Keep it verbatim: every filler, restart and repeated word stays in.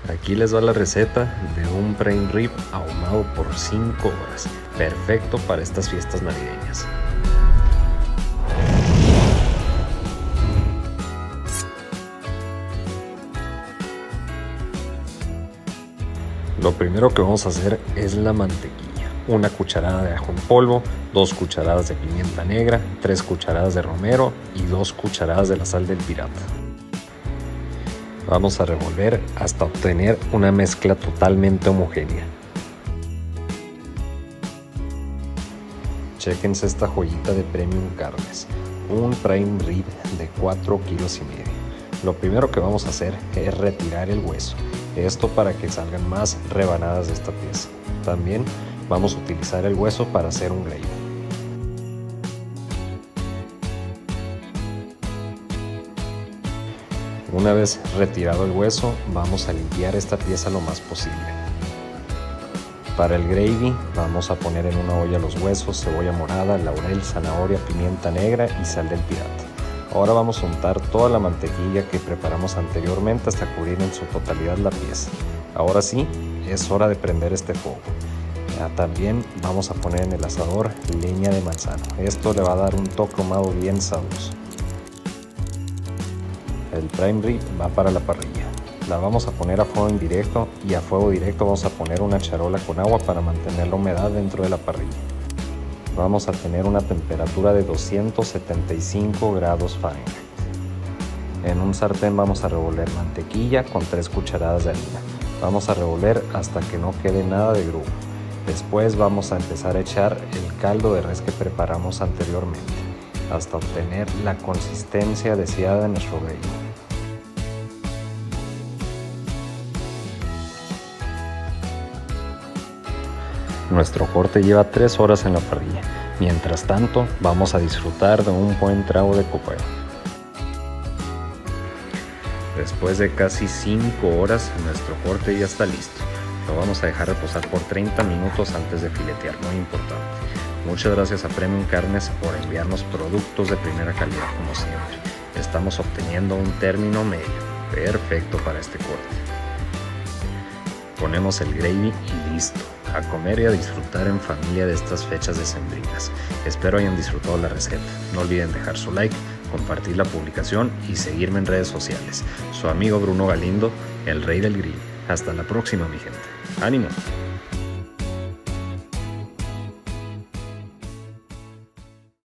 Aquí les va la receta de un prime rib ahumado por cinco horas, perfecto para estas fiestas navideñas. Lo primero que vamos a hacer es la mantequilla. Una cucharada de ajo en polvo, dos cucharadas de pimienta negra, tres cucharadas de romero y dos cucharadas de la sal del pirata. Vamos a revolver hasta obtener una mezcla totalmente homogénea. Chéquense esta joyita de Premium Carnes, un prime rib de cuatro kilos y medio. Lo primero que vamos a hacer es retirar el hueso, esto para que salgan más rebanadas de esta pieza. También vamos a utilizar el hueso para hacer un gravy. Una vez retirado el hueso, vamos a limpiar esta pieza lo más posible. Para el gravy vamos a poner en una olla los huesos, cebolla morada, laurel, zanahoria, pimienta negra y sal del pirata. Ahora vamos a untar toda la mantequilla que preparamos anteriormente hasta cubrir en su totalidad la pieza. Ahora sí, es hora de prender este fuego. También vamos a poner en el asador leña de manzano. Esto le va a dar un toque ahumado bien sabroso. El prime rib va para la parrilla. La vamos a poner a fuego indirecto y a fuego directo vamos a poner una charola con agua para mantener la humedad dentro de la parrilla. Vamos a tener una temperatura de doscientos setenta y cinco grados Fahrenheit. En un sartén vamos a revolver mantequilla con tres cucharadas de harina. Vamos a revolver hasta que no quede nada de grumo. Después vamos a empezar a echar el caldo de res que preparamos anteriormente, hasta obtener la consistencia deseada de nuestro gravy. Nuestro corte lleva tres horas en la parrilla. Mientras tanto, vamos a disfrutar de un buen trago de copero. Después de casi cinco horas, nuestro corte ya está listo. Lo vamos a dejar reposar por treinta minutos antes de filetear, muy importante. Muchas gracias a Premium Carnes por enviarnos productos de primera calidad como siempre. Estamos obteniendo un término medio, perfecto para este corte. Ponemos el gravy y listo. A comer y a disfrutar en familia de estas fechas decembrinas. Espero hayan disfrutado la receta. No olviden dejar su like, compartir la publicación y seguirme en redes sociales. Su amigo Bruno Galindo, el rey del grill. Hasta la próxima, mi gente. ¡Ánimo!